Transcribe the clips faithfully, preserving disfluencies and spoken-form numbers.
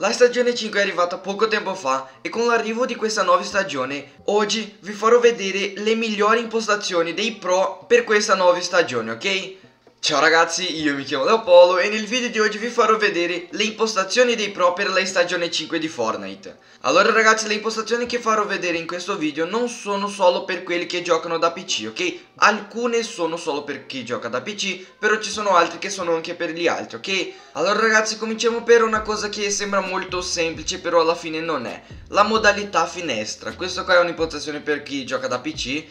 La stagione cinque è arrivata poco tempo fa e con l'arrivo di questa nuova stagione, oggi vi farò vedere le migliori impostazioni dei pro per questa nuova stagione, ok? Ciao ragazzi, io mi chiamo Leopoldo e nel video di oggi vi farò vedere le impostazioni dei pro per la stagione cinque di Fortnite. Allora ragazzi, le impostazioni che farò vedere in questo video non sono solo per quelli che giocano da P C, ok? Alcune sono solo per chi gioca da P C, però ci sono altre che sono anche per gli altri, ok? Allora ragazzi, cominciamo per una cosa che sembra molto semplice, però alla fine non è. La modalità finestra. Questo qua è un'impostazione per chi gioca da P C.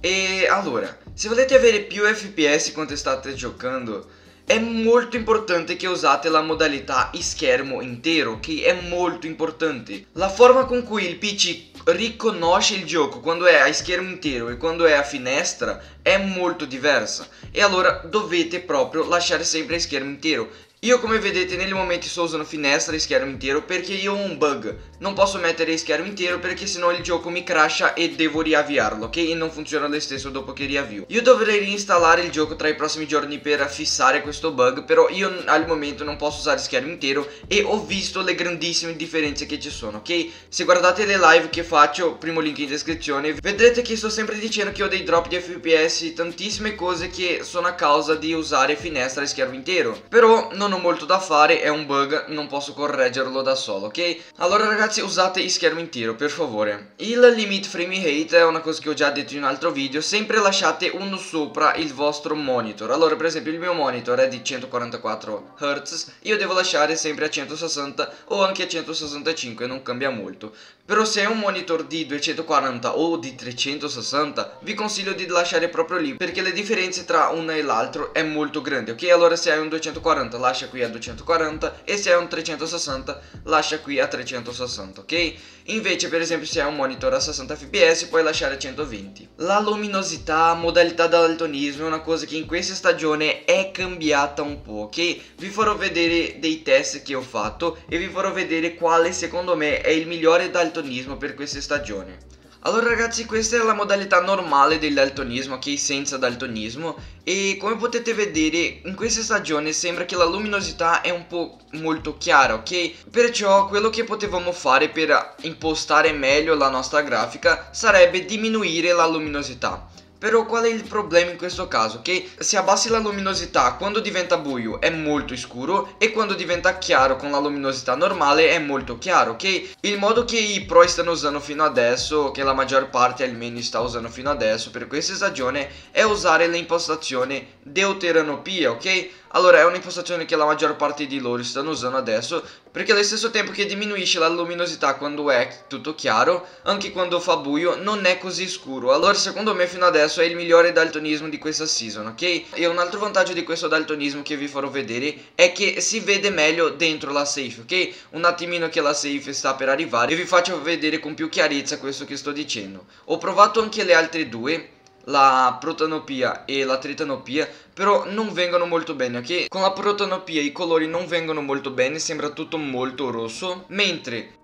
E allora, se volete avere più F P S quando state giocando, è molto importante che usate la modalità schermo intero, che è molto importante. La forma con cui il P C riconosce il gioco quando è a schermo intero e quando è a finestra è molto diversa. E allora dovete proprio lasciare sempre schermo intero. Io, come vedete, negli momenti sto usando finestra e schermo intero perché io ho un bug. Non posso mettere schermo intero perché sennò il gioco mi crasha e devo riavviarlo, ok? E non funziona lo stesso dopo che riavvio. Io dovrei reinstallare il gioco tra i prossimi giorni per fissare questo bug, però io al momento non posso usare schermo intero e ho visto le grandissime differenze che ci sono, ok? Se guardate le live che faccio, primo link in descrizione, vedrete che sto sempre dicendo che ho dei drop di F P S, tantissime cose che sono a causa di usare finestra e schermo intero. Però non ho molto da fare, è un bug, non posso correggerlo da solo, ok? Allora ragazzi, usate schermo intero, per favore. Il limit frame rate è una cosa che ho già detto in un altro video. Sempre lasciate uno sopra il vostro monitor. Allora, per esempio, il mio monitor è di centoquarantaquattro hertz, io devo lasciare sempre a centosessanta o anche a centosessantacinque, non cambia molto. Però se è un monitor di duecentoquaranta o di trecentosessanta, vi consiglio di lasciare proprio lì, perché le differenze tra uno e l'altro è molto grande, ok? Allora se hai un duecentoquaranta lascia qui a duecentoquaranta e se hai un trecentosessanta lascia qui a trecentosessanta, ok? Invece per esempio se hai un monitor a sessanta F P S puoi lasciare a centoventi. La luminosità, modalità daltonismo è una cosa che in questa stagione è cambiata un po', ok? Vi farò vedere dei test che ho fatto e vi farò vedere quale secondo me è il migliore daltonismo per questa stagione. Allora ragazzi, questa è la modalità normale del daltonismo, ok? Senza daltonismo. E come potete vedere in questa stagione sembra che la luminosità è un po' molto chiara, ok? Perciò quello che potevamo fare per impostare meglio la nostra grafica sarebbe diminuire la luminosità. Però qual è il problema in questo caso? Che se abbassi la luminosità quando diventa buio è molto scuro e quando diventa chiaro con la luminosità normale è molto chiaro, ok? Il modo che i pro stanno usando fino adesso, che la maggior parte almeno sta usando fino adesso per questa stagione, è usare l'impostazione deuteranopia, ok? Allora è un'impostazione che la maggior parte di loro stanno usando adesso, perché allo stesso tempo che diminuisce la luminosità quando è tutto chiaro, anche quando fa buio non è così scuro. Allora secondo me fino adesso è il migliore daltonismo di questa season, ok? E un altro vantaggio di questo daltonismo che vi farò vedere è che si vede meglio dentro la safe, ok? Un attimino che la safe sta per arrivare e vi faccio vedere con più chiarezza questo che sto dicendo. Ho provato anche le altre due, la protanopia e la tritanopia, però non vengono molto bene, ok? Con la protanopia i colori non vengono molto bene, sembra tutto molto rosso, mentre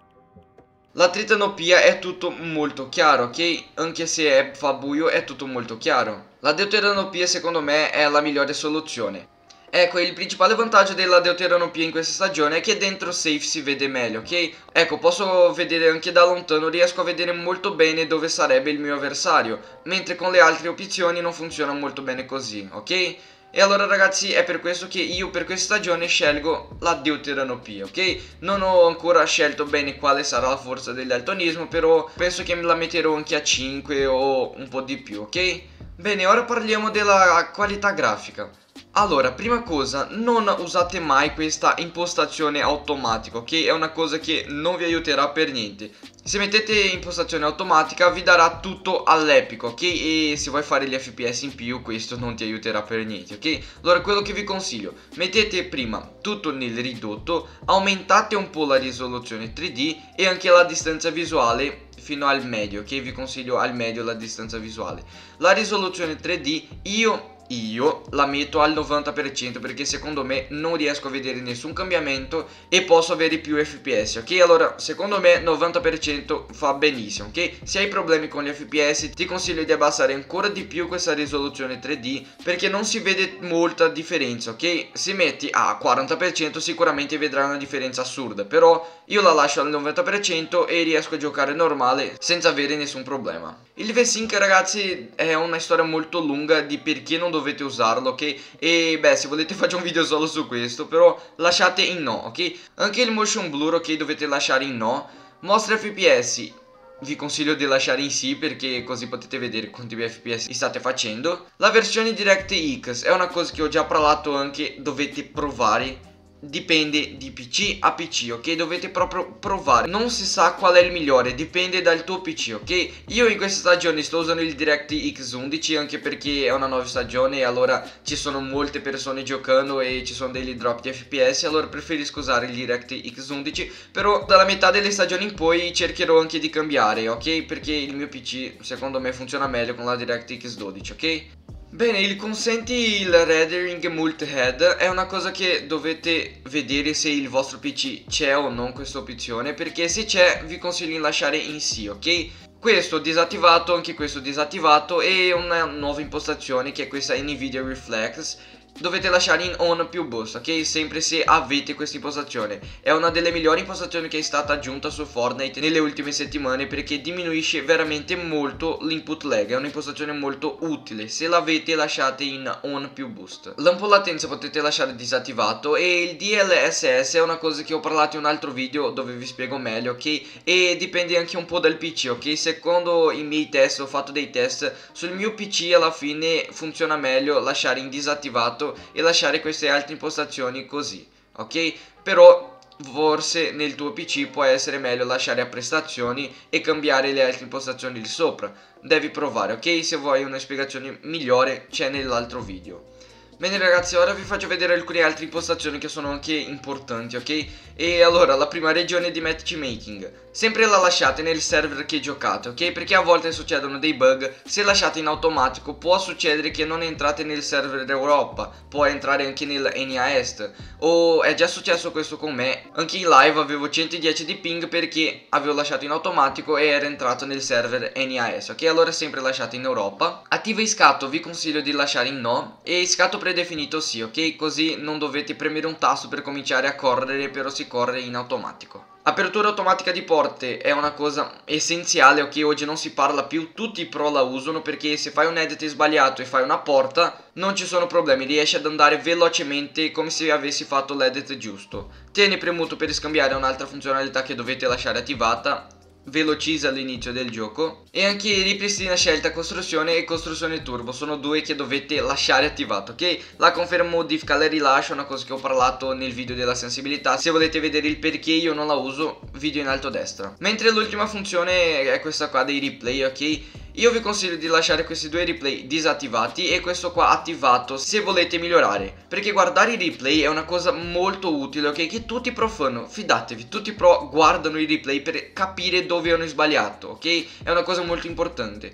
la tritanopia è tutto molto chiaro, ok? Anche se è, fa buio è tutto molto chiaro. La deuteranopia secondo me è la migliore soluzione. Ecco, il principale vantaggio della deuteranopia in questa stagione è che dentro safe si vede meglio, ok? Ecco, posso vedere anche da lontano, riesco a vedere molto bene dove sarebbe il mio avversario, mentre con le altre opzioni non funziona molto bene così, ok? E allora ragazzi, è per questo che io per questa stagione scelgo la deuteranopia, ok? Non ho ancora scelto bene quale sarà la forza del daltonismo, però penso che me la metterò anche a cinque o un po' di più, ok? Bene, ora parliamo della qualità grafica. Allora, prima cosa, non usate mai questa impostazione automatica, ok? È una cosa che non vi aiuterà per niente. Se mettete impostazione automatica vi darà tutto all'epico, ok? E se vuoi fare gli F P S in più questo non ti aiuterà per niente, ok? Allora quello che vi consiglio, mettete prima tutto nel ridotto, aumentate un po' la risoluzione tre D e anche la distanza visuale fino al medio, ok? Vi consiglio al medio la distanza visuale. La risoluzione tre D io io la metto al novanta per cento perché secondo me non riesco a vedere nessun cambiamento e posso avere più F P S, ok? Allora secondo me novanta per cento fa benissimo, ok? Se hai problemi con gli F P S ti consiglio di abbassare ancora di più questa risoluzione tre D perché non si vede molta differenza, ok? Se metti a quaranta per cento sicuramente vedrai una differenza assurda, però io la lascio al novanta per cento e riesco a giocare normale senza avere nessun problema. Il V-Sync ragazzi è una storia molto lunga di perché non dovete usarlo, ok? E beh, se volete faccio un video solo su questo, però lasciate in no, ok? Anche il motion blur, ok, dovete lasciare in no. Mostra F P S vi consiglio di lasciare in sì perché così potete vedere quanti F P S state facendo. La versione DirectX è una cosa che ho già parlato, anche dovete provare. Dipende di P C a P C, ok? Dovete proprio provare. Non si sa qual è il migliore, dipende dal tuo P C, ok? Io in questa stagione sto usando il DirectX undici anche perché è una nuova stagione e allora ci sono molte persone giocando e ci sono degli drop di F P S, allora preferisco usare il DirectX undici. Però dalla metà delle stagioni in poi cercherò anche di cambiare, ok? Perché il mio P C secondo me funziona meglio con la DirectX dodici, ok? Bene, il consenti il rendering multi-head è una cosa che dovete vedere se il vostro P C c'è o non questa opzione, perché se c'è vi consiglio di lasciare in sì, ok? Questo disattivato, anche questo disattivato, e una nuova impostazione che è questa Nvidia Reflex. Dovete lasciare in on più boost, ok? Sempre se avete questa impostazione. È una delle migliori impostazioni che è stata aggiunta su Fortnite nelle ultime settimane perché diminuisce veramente molto l'input lag. È un'impostazione molto utile. Se l'avete lasciate in on più boost. L'ampo latenza potete lasciare disattivato e il D L S S è una cosa che ho parlato in un altro video dove vi spiego meglio, ok? E dipende anche un po' dal P C, ok? Secondo i miei test, ho fatto dei test sul mio P C, alla fine funziona meglio lasciare in disattivato e lasciare queste altre impostazioni così, ok? Però forse nel tuo P C può essere meglio lasciare a prestazioni e cambiare le altre impostazioni lì sopra. Devi provare, ok? Se vuoi una spiegazione migliore c'è nell'altro video. Bene ragazzi, ora vi faccio vedere alcune altre impostazioni che sono anche importanti, ok? E allora, la prima regione di matchmaking. Sempre la lasciate nel server che giocate, ok? Perché a volte succedono dei bug. Se lasciate in automatico può succedere che non entrate nel server Europa, può entrare anche nel N A Est. O è già successo questo con me. Anche in live avevo centodieci di ping perché avevo lasciato in automatico e era entrato nel server N A Est, ok? Allora sempre lasciate in Europa. Attiva scatto vi consiglio di lasciare in no e scatto predefinito sì, ok? Così non dovete premere un tasto per cominciare a correre, però si corre in automatico. Apertura automatica di porte è una cosa essenziale, ok? Oggi non si parla più, tutti i pro la usano perché se fai un edit sbagliato e fai una porta non ci sono problemi, riesci ad andare velocemente come se avessi fatto l'edit giusto. Tieni premuto per scambiare un'altra funzionalità che dovete lasciare attivata. Velocizza all'inizio del gioco. E anche ripristina scelta costruzione e costruzione turbo, sono due che dovete lasciare attivato, ok? La conferma modifica la rilascio, una cosa che ho parlato nel video della sensibilità. Se volete vedere il perché io non la uso, video in alto a destra. Mentre l'ultima funzione è questa qua dei replay, ok? Io vi consiglio di lasciare questi due replay disattivati e questo qua attivato se volete migliorare, perché guardare i replay è una cosa molto utile, ok? Che tutti i pro fanno, fidatevi, tutti i pro guardano i replay per capire dove hanno sbagliato, ok? È una cosa molto importante.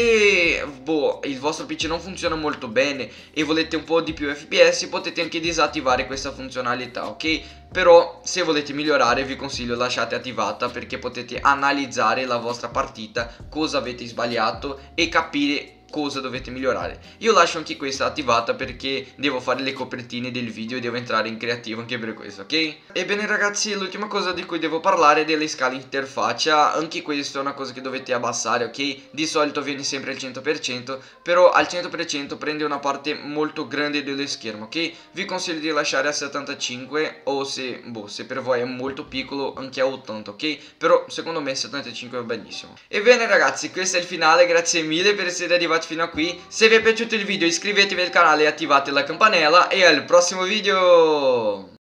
Se boh, il vostro P C non funziona molto bene e volete un po' di più F P S, potete anche disattivare questa funzionalità, ok? Però se volete migliorare vi consiglio lasciate attivata perché potete analizzare la vostra partita, cosa avete sbagliato e capire cosa dovete migliorare. Io lascio anche questa attivata perché devo fare le copertine del video e devo entrare in creativo anche per questo, ok? Ebbene ragazzi, l'ultima cosa di cui devo parlare è delle scale interfaccia. Anche questo è una cosa che dovete abbassare, ok? Di solito viene sempre al cento per cento, però al cento per cento prende una parte molto grande dello schermo, ok? Vi consiglio di lasciare a settantacinque o se, boh, se per voi è molto piccolo anche a ottanta, ok? Però secondo me settantacinque va benissimo. Ebbene ragazzi, questo è il finale, grazie mille per essere arrivati fino a qui. Se vi è piaciuto il video iscrivetevi al canale e attivate la campanella e al prossimo video.